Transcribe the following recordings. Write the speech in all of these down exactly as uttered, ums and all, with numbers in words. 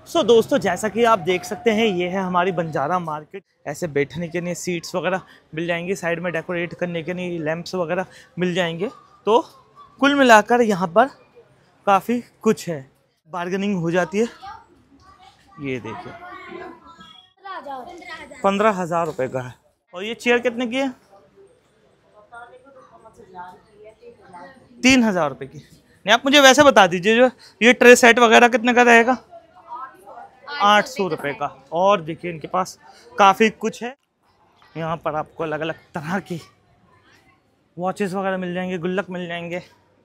सो so, दोस्तों जैसा कि आप देख सकते हैं ये है हमारी बंजारा मार्केट। ऐसे बैठने के लिए सीट्स वगैरह मिल जाएंगी, साइड में डेकोरेट करने के लिए लैंप्स वगैरह मिल जाएंगे। तो कुल मिलाकर यहाँ पर काफ़ी कुछ है, बार्गेनिंग हो जाती है। ये देखिए पंद्रह हज़ार रुपये का है। और ये चेयर कितने की है? तीन हज़ार रुपये की। नहीं आप मुझे वैसे बता दीजिए, जो ये ट्रे सेट वगैरह कितने का रहेगा? आठ सौ रुपये का। और देखिए इनके पास काफ़ी कुछ है। यहाँ पर आपको अलग अलग तरह की वॉचेस वगैरह मिल जाएंगे, गुल्लक मिल जाएंगे।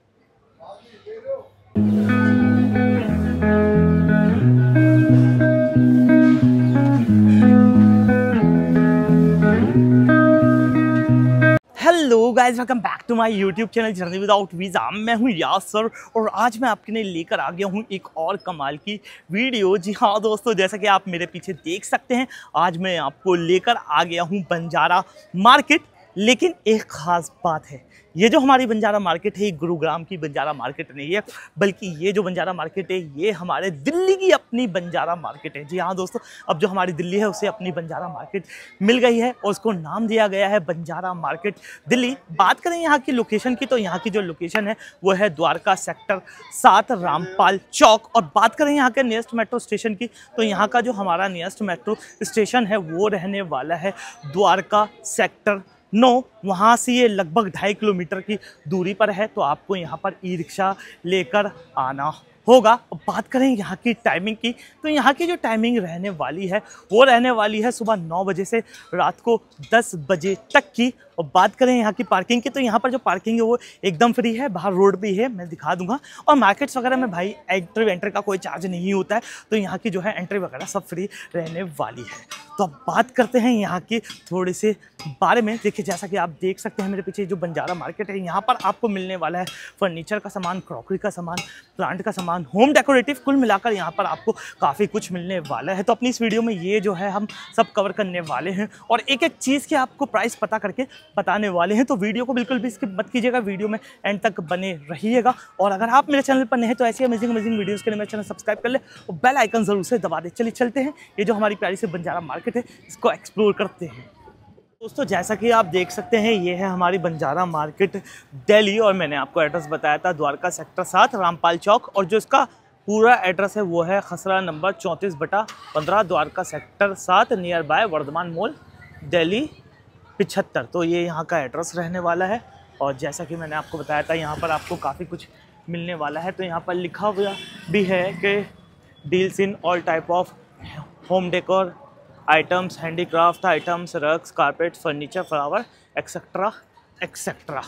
Hello guys, welcome back to my YouTube channel journey without visa. मैं हूं यासर और आज मैं आपके लिए लेकर आ गया हूं एक और कमाल की वीडियो। जी हाँ दोस्तों, जैसा कि आप मेरे पीछे देख सकते हैं, आज मैं आपको लेकर आ गया हूं बंजारा मार्केट। लेकिन एक ख़ास बात है, ये जो हमारी बंजारा मार्केट है ये गुरुग्राम की बंजारा मार्केट नहीं है, बल्कि ये जो बंजारा मार्केट है ये हमारे दिल्ली की अपनी बंजारा मार्केट है। जी हाँ दोस्तों, अब जो हमारी दिल्ली है उसे अपनी बंजारा मार्केट मिल गई है और उसको नाम दिया गया है बंजारा मार्केट दिल्ली। बात करें यहाँ की लोकेशन की, तो यहाँ की जो लोकेशन है वो है द्वारका सेक्टर सात, रामपाल चौक। और बात करें यहाँ के नियरेस्ट मेट्रो स्टेशन की, तो यहाँ का जो हमारा नियरेस्ट मेट्रो स्टेशन है वो रहने वाला है द्वारका सेक्टर नौ। वहाँ से ये लगभग ढाई किलोमीटर की दूरी पर है, तो आपको यहाँ पर ई रिक्शा लेकर आना होगा। अब बात करें यहाँ की टाइमिंग की, तो यहाँ की जो टाइमिंग रहने वाली है वो रहने वाली है सुबह नौ बजे से रात को दस बजे तक की। और बात करें यहाँ की पार्किंग की, तो यहाँ पर जो पार्किंग है वो एकदम फ्री है, बाहर रोड भी है, मैं दिखा दूंगा। और मार्केट्स वगैरह में भाई एंट्री वेंट्री का कोई चार्ज नहीं होता है, तो यहाँ की जो है एंट्री वगैरह सब फ्री रहने वाली है। तो अब बात करते हैं यहाँ की थोड़ी से बारे में। देखिए जैसा कि आप देख सकते हैं मेरे पीछे जो बंजारा मार्केट है, यहाँ पर आपको मिलने वाला है फर्नीचर का सामान, क्रॉकरी का सामान, प्लांट का सामान, होम डेकोरेटिव, कुल मिलाकर यहाँ पर आपको काफ़ी कुछ मिलने वाला है। तो अपनी इस वीडियो में ये जो है हम सब कवर करने वाले हैं और एक एक चीज़ के आपको प्राइस पता करके बताने वाले हैं। तो वीडियो को बिल्कुल भी स्किप मत कीजिएगा, वीडियो में एंड तक बने रहिएगा। और अगर आप मेरे चैनल पर नए हैं तो ऐसी अमेजिंग अमेजिंग वीडियोज़ के लिए मेरे चैनल सब्सक्राइब कर ले और बेल आइकन ज़रूर से दबा दे। चलिए चलते हैं, ये जो हमारी प्यारी से बंजारा मार्केट है इसको एक्सप्लोर करते हैं। दोस्तों जैसा कि आप देख सकते हैं ये है हमारी बंजारा मार्केट दिल्ली, और मैंने आपको एड्रेस बताया था द्वारका सेक्टर सात, रामपाल चौक। और जो इसका पूरा एड्रेस है वो है खसरा नंबर चौंतीस बटा पंद्रह, द्वारका सेक्टर सात, near by Vardhman mall, Delhi पिछहत्तर। तो ये यहाँ का एड्रेस रहने वाला है। और जैसा कि मैंने आपको बताया था यहाँ पर आपको काफ़ी कुछ मिलने वाला है। तो यहाँ पर लिखा हुआ भी है कि deals in all type of home decor items, handicraft items, rugs, carpet, furniture, flower, etcetera etcetera.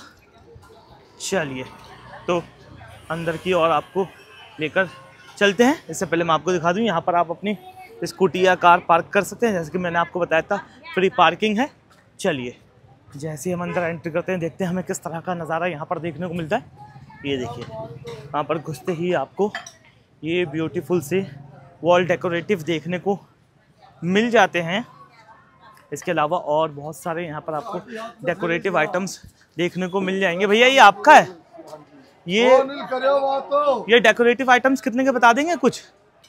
चलिए तो अंदर की और आपको लेकर चलते हैं। इससे पहले मैं आपको दिखा दूं, यहाँ पर आप अपनी स्कूटी या कार पार्क कर सकते हैं, जैसे कि मैंने आपको बताया था फ्री पार्किंग है। चलिए जैसे ही हम अंदर एंट्री करते हैं देखते हैं हमें किस तरह का नज़ारा यहाँ पर देखने को मिलता है। ये देखिए यहाँ पर घुसते ही आपको ये ब्यूटीफुल से वॉल डेकोरेटिव देखने को मिल जाते हैं। इसके अलावा और बहुत सारे यहाँ पर आपको डेकोरेटिव आइटम्स देखने को मिल जाएंगे। भैया ये आपका है? ये ये डेकोरेटिव आइटम्स कितने के बता देंगे कुछ?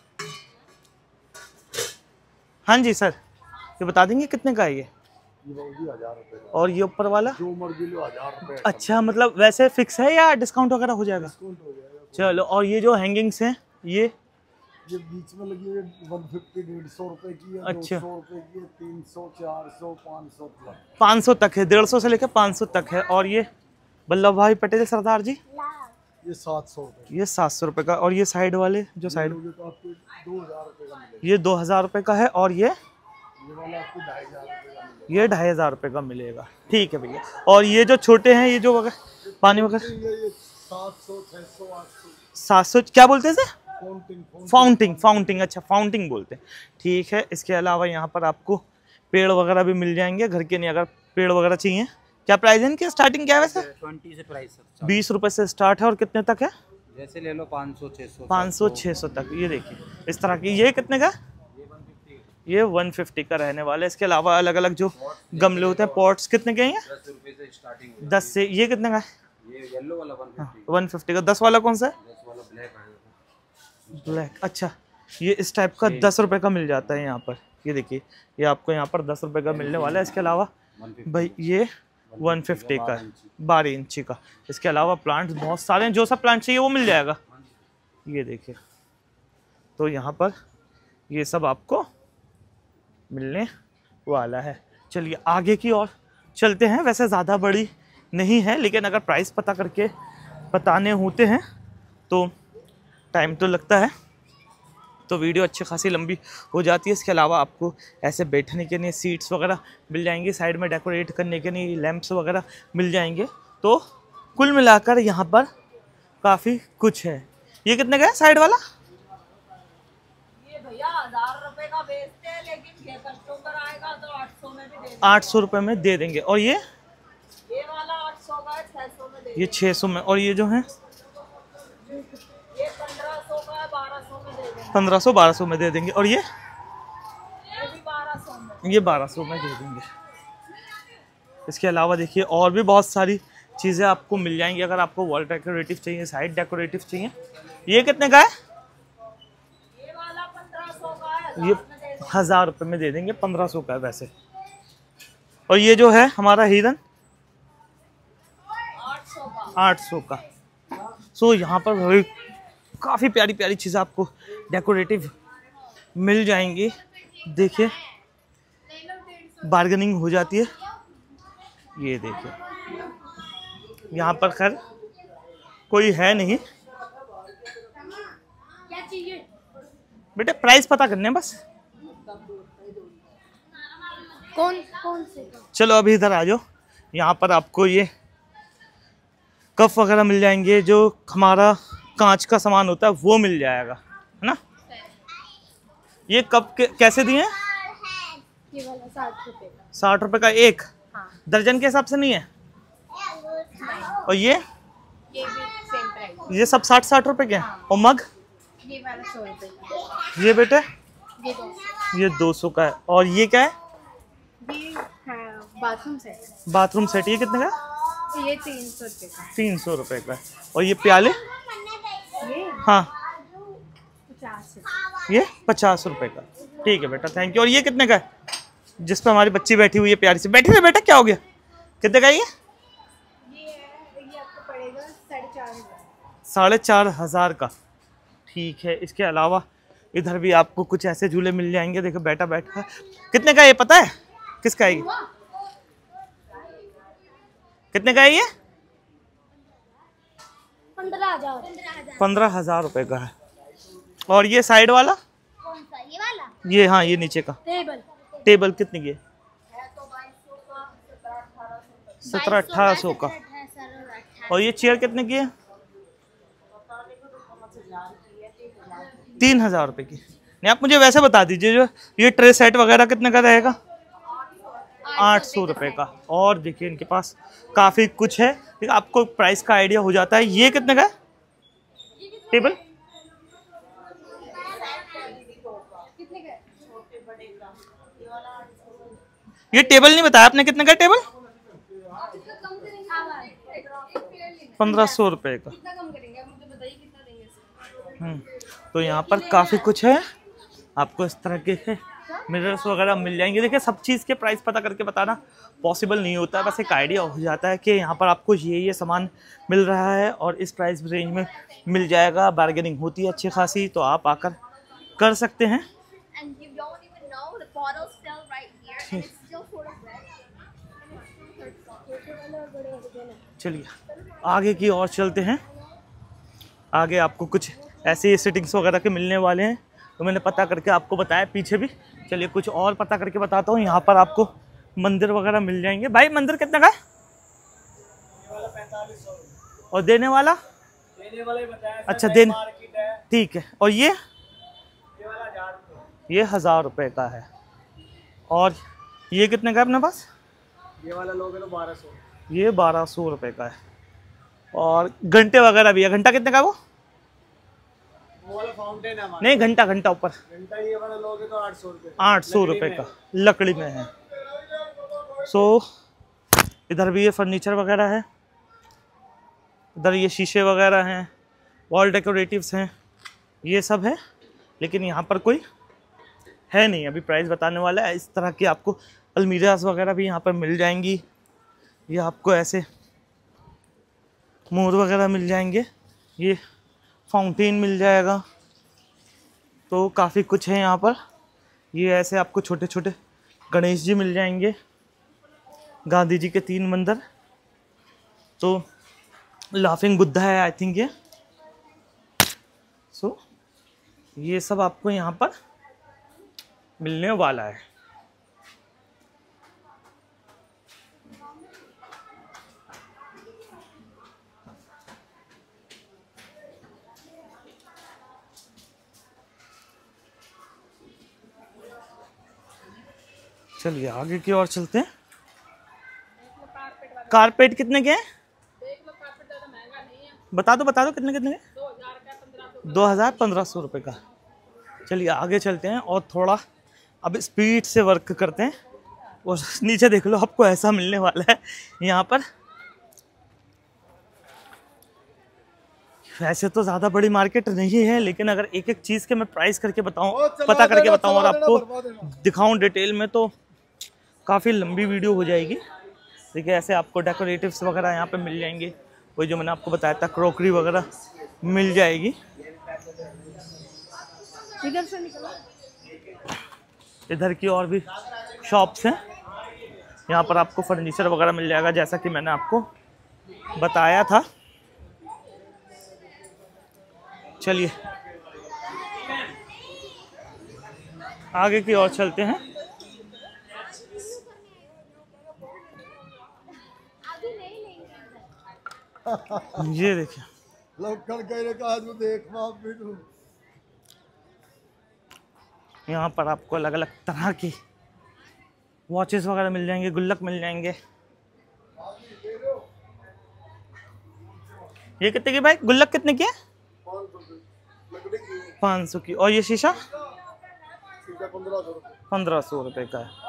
हाँ जी सर, ये बता देंगे कितने का है ये? और ये ऊपर वाला जो मर्जी लो हजार रुपए। अच्छा, मतलब वैसे फिक्स है या डिस्काउंट वगैरह हो जाएगा? डिस्काउंट हो जाएगा। चलो, और ये जो हैंगिंग्स हैं ये ये बीच में लगी है एक सौ पचास डेढ़ सौ रुपए की है। अच्छा, दो सौ रुपए की है, तीन सौ, चार सौ, पाँच सौ तक पाँच सौ तक है, डेढ़ सौ से लेकर पाँच सौ तक है। और ये वल्लभ भाई पटेल सरदार जी ये सात सौ रुपए, ये सात सौ रुपये का। और ये साइड वाले जो साइड तो आपको दो हजार रुपए का मिलेगा। ये दो हज़ार रुपये का है। और ये ये वाला आपको ढाई हजार रुपए का मिलेगा। ये ढाई हज़ार रुपये का मिलेगा। ठीक है भैया। और ये जो छोटे हैं ये जो वगैरह पानी वगैरह ये सात सौ, छह सौ, आठ सौ, सात सौ क्या बोलते हैं सर? फाउंटिंग फाउंटिंग फाउंटिंग अच्छा फाउंटिंग बोलते हैं। ठीक है। इसके अलावा यहाँ पर आपको पेड़ वगैरह भी मिल जाएंगे घर के, नहीं अगर पेड़ वगैरह चाहिए। क्या प्राइस है इनकी? स्टार्टिंग क्या है वैसे? ट्वेंटी से प्राइस बीस रुपए से स्टार्ट है। और कितने तक है? जैसे ले लो पाँच सौ, छह सौ, पाँच सौ छः सौ तक। ये देखिए इस तरह की। ये कितने का? ये वन फिफ्टी का रहने वाला है। इसके अलावा अलग अलग जो गमले होते हैं, पॉट्स कितने के हैं? दस रुपए से स्टार्टिंग। दस से। ये कितने का है? ये येलो वाला वन फिफ्टी। वन फिफ्टी का। दस वाला कौन सा है? दस वाला ब्लैक आएगा। ब्लैक। अच्छा, ये इस टाइप का दस रुपए का मिल जाता है यहाँ पर। ये देखिए, ये आपको यहाँ पर दस रुपए का मिलने वाला है। इसके अलावा भाई ये वन फिफ्टी का है, बारह इंची का। इसके अलावा प्लांट्स बहुत सारे हैं, जो सब प्लांट चाहिए वो मिल जाएगा। ये देखिए, तो यहाँ पर ये सब आपको मिलने वाला है। चलिए आगे की ओर चलते हैं। वैसे ज़्यादा बड़ी नहीं है, लेकिन अगर प्राइस पता करके बताने होते हैं तो टाइम तो लगता है, तो वीडियो अच्छी खासी लंबी हो जाती है। इसके अलावा आपको ऐसे बैठने के लिए सीट्स वगैरह मिल जाएंगे, साइड में डेकोरेट करने के लिए लैंप्स वगैरह मिल जाएंगे। तो कुल मिलाकर यहाँ पर काफ़ी कुछ है। ये कितने का है साइड वाला? ये भैया हजार रुपए का बेचते हैं, लेकिन ये कस्टमर आएगा तो आठ सौ में भी दे देंगे। आठ सौ रुपये में दे देंगे। और ये ये वाला आठ सौ का है, छह सौ में दे ये छः सौ में। और ये जो है ये पंद्रह सौ का है, बारह सौ में दे देंगे। पंद्रह सौ बारह सौ में दे देंगे। और ये ये भी बारह सौ में। ये बारह सौ में दे देंगे। इसके अलावा देखिए और भी बहुत सारी चीज़ें आपको मिल जाएंगी। अगर आपको वॉल डेकोरेटिव चाहिए, साइड डेकोरेटिव चाहिए। ये कितने का है? ये वाला पंद्रह सौ का है, ये हज़ार रुपये में दे देंगे, पंद्रह सौ का है वैसे। और ये जो है हमारा हिरन आठ सौ का। आठ सौ का। सो यहाँ पर भाई काफ़ी प्यारी प्यारी चीज़ें आपको डेकोरेटिव मिल जाएंगी। देखिए बार्गेनिंग हो जाती है। ये देखिए यहाँ पर खैर कोई है नहीं। क्या चाहिए बेटे प्राइस पता करने हैं बस। कौन कौन से? चलो अभी इधर आ जाओ। यहाँ पर आपको ये कप वगैरह मिल जाएंगे, जो हमारा कांच का सामान होता है वो मिल जाएगा, है ना। ये कप के, कैसे दिए हैं? ये वाला साठ रुपए का। साठ रुपए का एक। हाँ। दर्जन के हिसाब से नहीं है। और ये ये भी सेम प्राइस। ये सब साठ साठ रुपए के हैं। और मग ये वाला सौ रुपए का। ये बेटे ये दो सौ। ये दो सौ का है। और ये क्या है? ये हाँ, बाथरूम सेट। Bathroom set. ये कितने का? ये तीन सौ रुपए का। तीन सौ रुपए का है। और ये प्याले? ये हाँ पचास रुपए। ये पचास रुपए का। ठीक है बेटा, थैंक यू। और ये कितने का है? जिस पे हमारी बच्ची बैठी हुई है प्यारी सी। बैठी है बेटा, क्या हो गया? कितने का है ये? ये है, ये आपको पड़ेगा साढ़े चार हजार। साढ़े चार हजार का। ठीक है। इसके अलावा इधर भी आपको कुछ ऐसे झूले मिल जाएंगे। देखो बेटा बैठा है। कितने का है ये पता है? किसका है ये? कितने का है ये? पंद्रह हजार। पंद्रह हजार रुपए का है। और ये साइड वाला? कौन सा? ये वाला? ये हाँ, ये नीचे का टेबल। टेबल कितने की है? है तो बाईस सौ का, सत्रह अठारह सौ का। सत्रह अठारह सौ का। और ये चेयर कितने की है? तीन हजार रुपए की। नहीं आप मुझे वैसे बता दीजिए, जो ये ट्रे सेट वगैरह कितने का रहेगा? आठ सौ रुपये का। और देखिए इनके पास काफ़ी कुछ है, ठीक है, आपको प्राइस का आइडिया हो जाता है। ये कितने का है टेबल? ये टेबल नहीं बताया आपने, कितने का टेबल? पंद्रह सौ रुपये का। हम्म, तो यहाँ पर काफ़ी कुछ है। आपको इस तरह के मिरर्स वगैरह मिल जाएंगे। देखिए सब चीज़ के प्राइस पता करके बताना पॉसिबल नहीं होता है, बस एक आइडिया हो जाता है कि यहाँ पर आपको ये ये सामान मिल रहा है और इस प्राइस रेंज में मिल जाएगा। बार्गेनिंग होती है अच्छी खासी, तो आप आकर कर सकते हैं। चलिए आगे की ओर चलते हैं। आगे आपको कुछ ऐसे सिटिंग्स वगैरह के मिलने वाले हैं, तो मैंने पता करके आपको बताया पीछे भी। चलिए कुछ और पता करके बताता हूँ। यहाँ पर आपको मंदिर वगैरह मिल जाएंगे। भाई मंदिर कितने का है? और देने वाला? देने वाला ही बताया। अच्छा देने, मार्केट है। ठीक है। और ये ये वाला हजार रुपये। ये हज़ार रुपये का है। और ये कितने का है अपने पास? ये वाला लोगे तो बारह सौ। ये बारह सौ रुपये का है। और घंटे वगैरह भी है। घंटा कितने का है वो? वो वाला फाउंटेन है हमारा। नहीं घंटा घंटा ऊपर घंटा ये वाला लोगे तो आठ सौ रुपये। आठ सौ रुपये का लकड़ी में है। सो इधर भी ये फर्नीचर वगैरह है, इधर ये शीशे वगैरह हैं, वॉल डेकोरेटिव्स हैं, ये सब है। लेकिन यहाँ पर कोई है नहीं अभी प्राइस बताने वाला है। इस तरह की आपको अलमीरास वगैरह भी यहाँ पर मिल जाएंगी। ये आपको ऐसे मोर वगैरह मिल जाएंगे, ये फाउंटेन मिल जाएगा, तो काफ़ी कुछ है यहाँ पर। ये ऐसे आपको छोटे छोटे गणेश जी मिल जाएंगे, गांधी जी के तीन मंदिर, तो लाफिंग बुद्धा है आई थिंक ये। सो so, ये सब आपको यहाँ पर मिलने वाला है। चलिए आगे की ओर चलते हैं। कारपेट कितने के हैं? बता दो बता दो कितने कितने के? दो हजार पंद्रह सौ रुपये का। चलिए आगे चलते हैं और थोड़ा अब स्पीड से वर्क करते हैं। और नीचे देख लो, आपको ऐसा मिलने वाला है यहाँ पर। वैसे तो ज़्यादा बड़ी मार्केट नहीं है, लेकिन अगर एक एक चीज़ के मैं प्राइस करके बताऊँ, पता करके बताऊँ और आपको दिखाऊँ डिटेल में, तो काफ़ी लंबी वीडियो हो जाएगी। देखिए ऐसे आपको डेकोरेटिव्स वगैरह यहाँ पे मिल जाएंगे। वही जो मैंने आपको बताया था, क्रोकरी वगैरह मिल जाएगी। इधर की और भी शॉप्स हैं, यहाँ पर आपको फर्नीचर वगैरह मिल जाएगा, जैसा कि मैंने आपको बताया था। चलिए आगे की ओर चलते हैं। ये देखिए यहाँ पर आपको अलग अलग तरह की वॉचेस वगैरह मिल जाएंगे, गुल्लक मिल जाएंगे। ये कितने की भाई? गुल्लक कितने की है? पाँच सौ की। और ये शीशा पंद्रह सौ रुपये का है।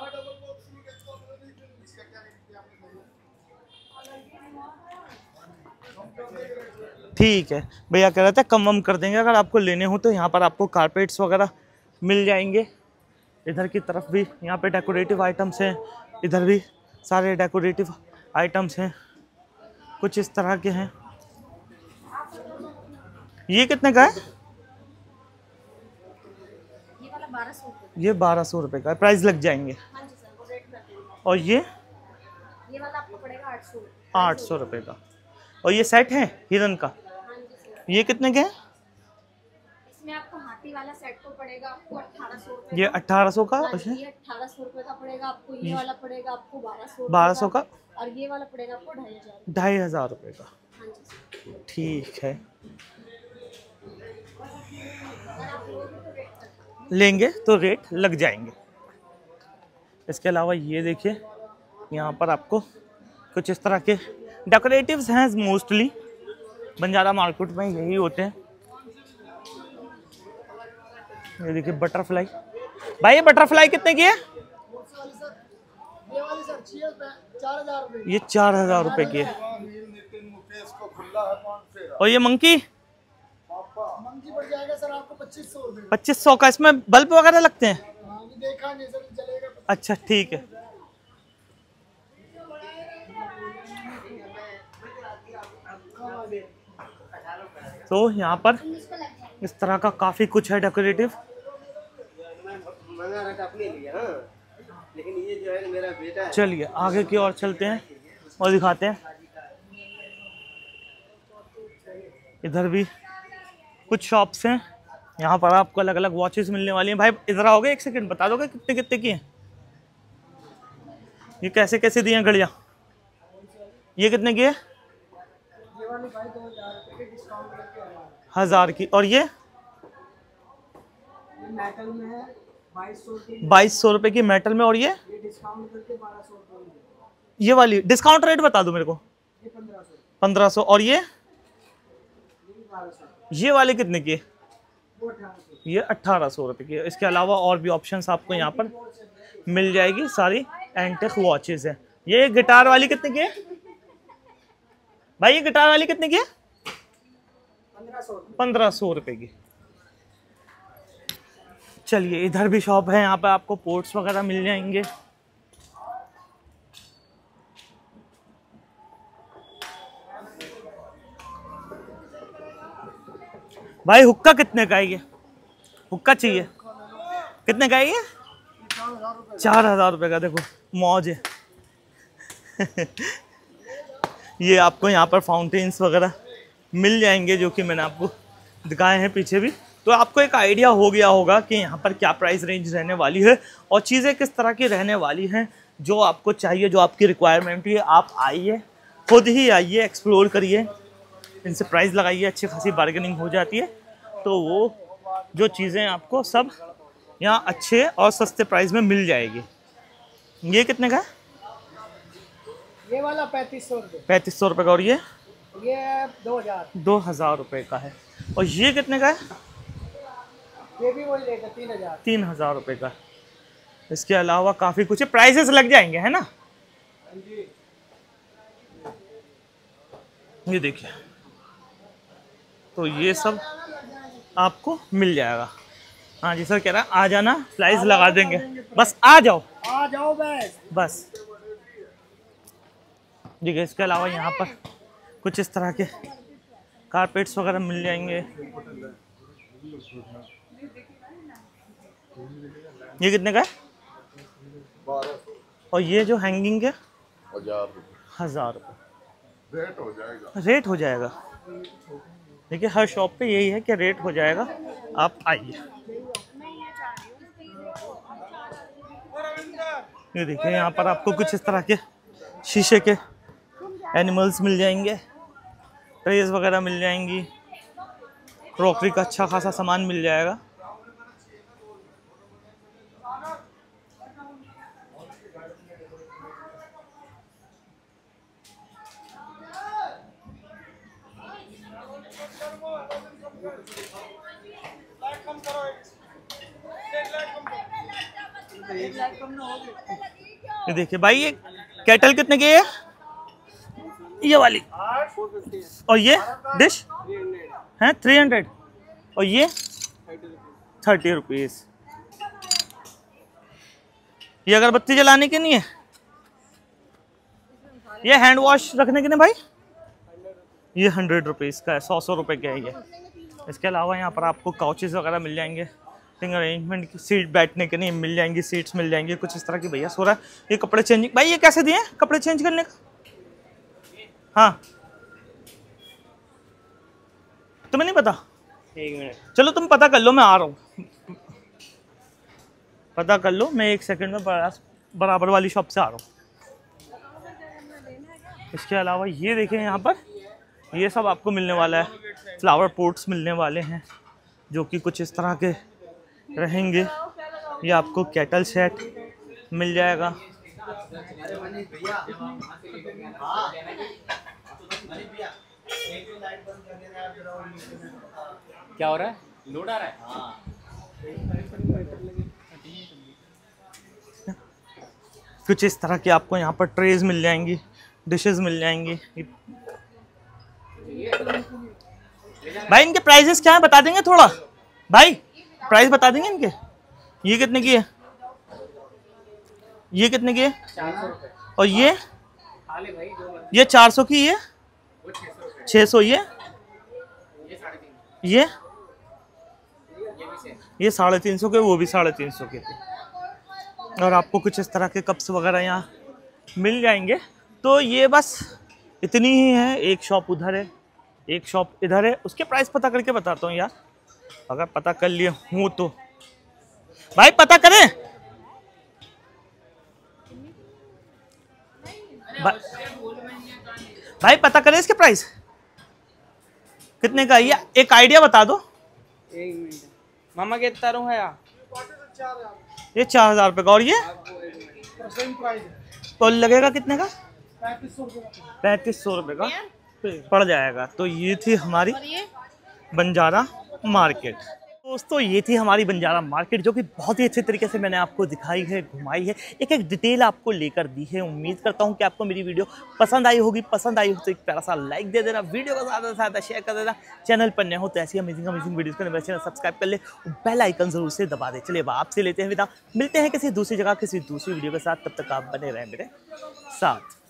ठीक है, भैया कह रहे थे कम वम कर देंगे अगर आपको लेने हो तो। यहाँ पर आपको कारपेट्स वगैरह मिल जाएंगे। इधर की तरफ भी यहाँ पे डेकोरेटिव आइटम्स हैं, इधर भी सारे डेकोरेटिव आइटम्स हैं, कुछ इस तरह के हैं। ये कितने का है? ये वाला बारह सौ ये बारह सौ रुपये का प्राइस लग जाएंगे। हाँ जी सर, वो रेट कर देंगे। और ये ये वाला आपको पड़ेगा आठ सौ आठ सौ रुपये का। और ये सेट है हिरन का, हाँ जी सर। ये कितने के हैं? इसमें आपको हाथी वाला सेट तो पड़ेगा आपको अठारह सौ रुपये। ये अठारह सौ का। हाँ अच्छा, जी, ये अठारह सौ रुपये का पड़ेगा आपको। ये वाला पड़ेगा आपको बारह सौ बारह सौ का। और ये वाला पड़ेगा आपको ढाई हजार ढाई हजार रुपये का। हाँ जी सर। ठीक है, लेंगे तो रेट लग जाएंगे। इसके अलावा ये देखिए यहाँ पर आपको कुछ इस तरह के डेकोरेटिव्स हैं। मोस्टली बंजारा मार्केट में यही होते हैं। ये देखिए बटरफ्लाई। भाई ये बटरफ्लाई कितने की है? ये चार हजार रुपए की है। और ये मंकी मंकी पड़ जाएगा सर आपको पच्चीस सौ रुपये। पच्चीस सौ का। इसमें बल्ब वगैरह लगते हैं? हाँ, देखा नहीं सर, चलेगा। अच्छा ठीक है। तो यहाँ पर इस तरह का काफी कुछ है डेकोरेटिव। लेकिन ये जो है मेरा बेटा है। चलिए आगे की ओर चलते हैं और दिखाते हैं। इधर भी कुछ शॉप्स हैं, यहाँ पर आपको अलग अलग वॉचेस मिलने वाली हैं। भाई इधर आओगे एक सेकंड, बता दोगे कितने कितने की हैं? ये कैसे कैसे दिए हैं घड़ियाँ? ये कितने की है? ये वाली भाई दो हजार रुपये के डिस्काउंट करके आ रहा है। हजार की। और ये ये मेटल में है बाईस सौ की। बाईस सौ रुपए की मेटल में। और ये ये डिस्काउंट करके बारह सौ रुपये। ये वाली डिस्काउंट रेट बता दो मेरे को। ये पंद्रह सौ। पंद्रह सौ। और ये ये बारह सौ। ये वाली कितने की है? वो अठारह सौ। ये अट्ठारह सौ रुपये की है। इसके अलावा और भी ऑप्शंस आपको यहाँ पर मिल जाएगी। सारी एंटिक वॉचेस है। ये गिटार वाली कितने की है भाई? ये गिटार वाली कितने की है? पंद्रह सौ। पंद्रह सौ रुपये की। चलिए इधर भी शॉप है, यहाँ पे आपको पोर्ट्स वगैरह मिल जाएंगे। भाई हुक्का कितने का है ये? हुक्का चाहिए, कितने का है ये? चार हजार रुपये का। देखो मौज है। ये आपको यहाँ पर फाउंटेन्स वगैरह मिल जाएंगे जो कि मैंने आपको दिखाए हैं पीछे भी, तो आपको एक आइडिया हो गया होगा कि यहाँ पर क्या प्राइस रेंज रहने वाली है और चीज़ें किस तरह की रहने वाली हैं। जो आपको चाहिए, जो आपकी रिक्वायरमेंट है, आप आइए, खुद ही आइए, एक्सप्लोर करिए, इनसे प्राइस लगाइए, अच्छी खासी बार्गेनिंग हो जाती है। तो वो जो चीज़ें आपको सब यहाँ अच्छे और सस्ते प्राइस में मिल जाएगी। ये कितने का है? ये वाला पैंतीस सौ रुपये। पैंतीस सौ रुपये का। और ये ये दो हजार दो हज़ार रुपये का है। और ये कितने का है? ये भी वही रहेगा तीन हजार तीन हज़ार रुपये का। इसके अलावा काफ़ी कुछ प्राइसेस लग जाएंगे, है ना? ये देखिए, तो ये सब आपको मिल जाएगा। हाँ जी सर कह रहा है आ जाना, प्राइस लगा देंगे, बस आ जाओ, आ जाओ बस बस। ठीक है, इसके अलावा यहाँ पर कुछ इस तरह के कारपेट्स वगैरह मिल जाएंगे। ये कितने का है? और ये जो हैंगिंग है हजार रुपये। रेट हो जाएगा, रेट हो जाएगा। देखिए हर शॉप पे यही है कि रेट हो जाएगा, आप आइए। ये देखिए यहाँ पर आपको कुछ इस तरह के शीशे के एनिमल्स मिल जाएंगे, ट्रेज वगैरह मिल जाएंगी, क्रॉकरी का अच्छा खासा सामान मिल जाएगा। ये देखिए भाई, ये केटल कितने की है? ये वाली। और ये डिश है थ्री हंड्रेड। और ये थर्टी रुपीज। ये अगरबत्ती जलाने की नहीं है? ये हैंड वॉश रखने के नहीं भाई? ये हंड्रेड रुपीज का है, सौ सौ रुपए का है ये। इसके अलावा यहाँ पर आपको काउचेस वगैरह मिल जाएंगे, सिंगल अरेंजमेंट की सीट बैठने के लिए मिल जाएंगी, सीट्स मिल जाएंगी कुछ इस तरह की। भैया सो रहा है। ये कपड़े चेंज, भाई ये कैसे दिए कपड़े चेंज करने का? हाँ तुम्हें नहीं पता? एक मिनट चलो तुम पता कर लो, मैं आ रहा हूँ। पता कर लो, मैं एक सेकंड में बराबर वाली शॉप से आ रहा हूँ। इसके अलावा ये देखें यहाँ पर ये सब आपको मिलने वाला है। फ्लावर पोट्स मिलने वाले हैं जो कि कुछ इस तरह के रहेंगे। ये आपको केटल सेट मिल जाएगा। क्या हो रहा है? लोड आ रहा है। कुछ इस तरह की आपको यहाँ पर ट्रेज मिल जाएंगी, डिशेस मिल जाएंगी। भाई इनके प्राइसेस क्या है बता देंगे थोड़ा? भाई प्राइस बता देंगे इनके? ये कितने की है? ये कितने की है? और ये ये चार सौ की, ये छः सौ, ये ये ये साढ़े तीन सौ के, वो भी साढ़े तीन सौ के थे। और आपको कुछ इस तरह के कप्स वगैरह यहाँ मिल जाएंगे। तो ये बस इतनी ही है। एक शॉप उधर है, एक शॉप इधर है। उसके प्राइस पता करके बताता हूँ यार, अगर पता कर लिए हूँ तो। भाई पता करें भा... भाई पता करें इसके प्राइस कितने का? ये एक आइडिया बता दो। एक मिनट मामा के तारू है यार। ये चार हजार रुपये का। और ये तो लगेगा कितने का? पैंतीस सौ रुपये का पड़ जाएगा। तो ये थी हमारी बंजारा मार्केट। दोस्तों ये थी हमारी बंजारा मार्केट, जो कि बहुत ही अच्छे तरीके से मैंने आपको दिखाई है, घुमाई है, एक एक डिटेल आपको लेकर दी है। उम्मीद करता हूँ कि आपको मेरी वीडियो पसंद आई होगी। पसंद आई हो तो एक प्यारा सा लाइक दे देना, वीडियो को ज़्यादा से ज़्यादा शेयर कर देना। चैनल पर नए हो तो ऐसी अमेजिंग अमेजिंग वीडियोज़ को मेरे चैनल सब्सक्राइब कर ले, बेल आइकन जरूर से दबा दे। चलिए अब आपसे लेते हैं विदा, मिलते हैं किसी दूसरी जगह किसी दूसरी वीडियो के साथ। तब तक आप बने रहें मेरे साथ।